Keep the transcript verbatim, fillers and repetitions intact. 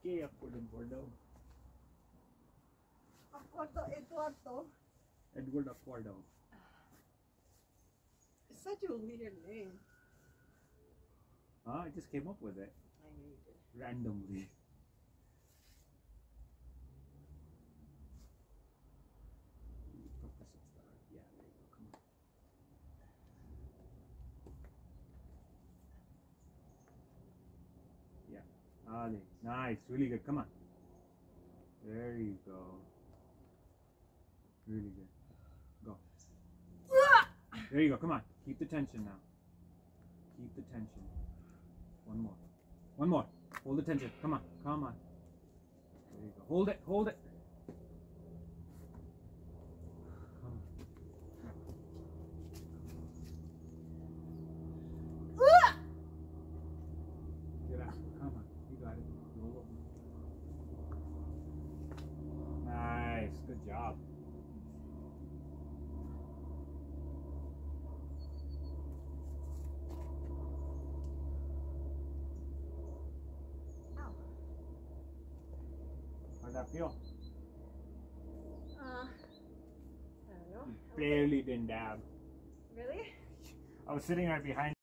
que Acordo Gordo? Acordo Eduardo. Edward Acordo. It's such a weird name. Ah, I just came up with it. I know you did. Randomly. Professor Star. Yeah, there you go. Come on. Yeah. Ali. Nice. Really good. Come on. There you go. Really good. Go. There you go. Come on. Keep the tension now. Keep the tension. One more. One more. Hold the tension. Come on. Come on. There you go. Hold it. Hold it. Come on. Get out. Come on. You got it. Roll over. Nice. Good job. How'd that feel? Uh, I don't know. Barely didn't dab. Really? I was sitting right behind